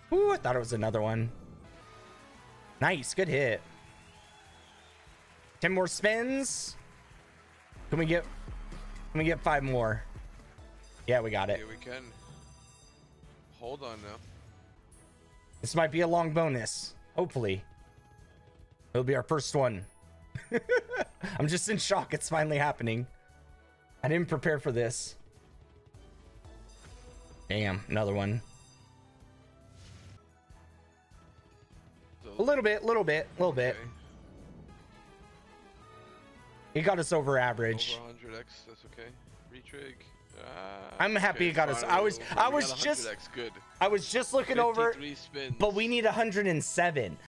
Ooh, I thought it was another one. Nice, good hit. 10 more spins. Can we get 5 more? Yeah, we got it. Yeah, we can. Hold on now. This might be a long bonus. Hopefully. It'll be our first one. I'm just in shock. It's finally happening. I didn't prepare for this. Damn, another one. So, A little bit. okay. He got us over average. Over 100x, that's okay. Retrig. I'm happy he got us. I was just good. I was just looking over, 53 spins. but we need 107.